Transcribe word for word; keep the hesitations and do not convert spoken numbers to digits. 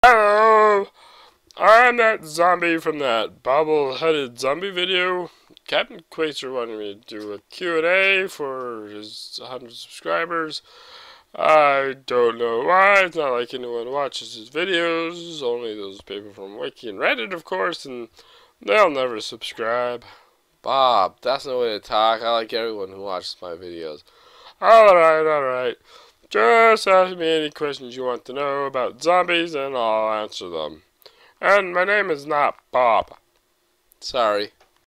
Hello! I'm that zombie from that bobble-headed zombie video. Captain Quaser wanted me to do a Q and A for his one hundred subscribers. I don't know why. It's not like anyone watches his videos. Only those people from Wiki and Reddit, of course, and they'll never subscribe. Bob, that's no way to talk. I like everyone who watches my videos. Alright, alright. Just ask me any questions you want to know about zombies and I'll answer them. And my name is not Bob. Sorry.